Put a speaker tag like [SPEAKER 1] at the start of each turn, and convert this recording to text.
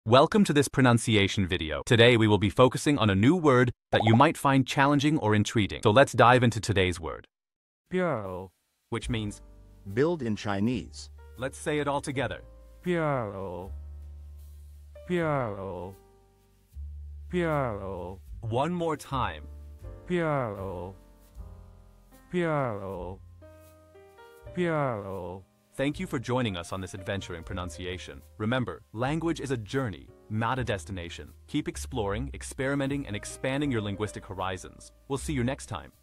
[SPEAKER 1] Welcome to this pronunciation video. Today we will be focusing on a new word that you might find challenging or intriguing. So let's dive into today's word.
[SPEAKER 2] Bureau.
[SPEAKER 1] Which means,
[SPEAKER 3] build in Chinese.
[SPEAKER 1] let's say it all together.
[SPEAKER 2] Bureau. Bureau. Bureau.
[SPEAKER 1] One more time.
[SPEAKER 2] Bureau. Bureau. Bureau.
[SPEAKER 1] Thank you for joining us on this adventure in pronunciation. Remember, language is a journey, not a destination. Keep exploring, experimenting, and expanding your linguistic horizons. We'll see you next time.